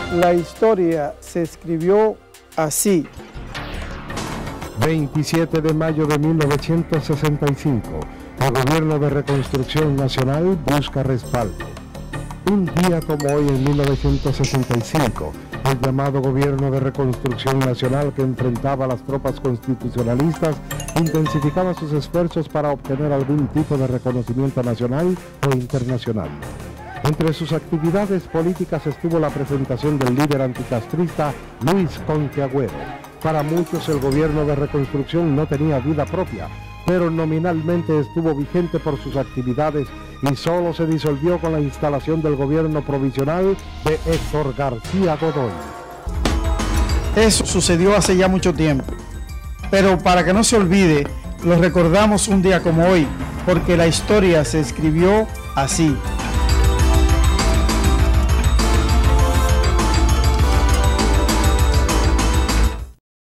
La historia se escribió así. 27 de mayo de 1965, el Gobierno de Reconstrucción Nacional busca respaldo. Un día como hoy en 1965, el llamado Gobierno de Reconstrucción Nacional, que enfrentaba a las tropas constitucionalistas, intensificaba sus esfuerzos para obtener algún tipo de reconocimiento nacional o internacional. Entre sus actividades políticas estuvo la presentación del líder anticastrista Luis Conte Agüero. Para muchos el Gobierno de Reconstrucción no tenía vida propia, pero nominalmente estuvo vigente por sus actividades y solo se disolvió con la instalación del gobierno provisional de Héctor García Godoy. Eso sucedió hace ya mucho tiempo, pero para que no se olvide, lo recordamos un día como hoy, porque la historia se escribió así.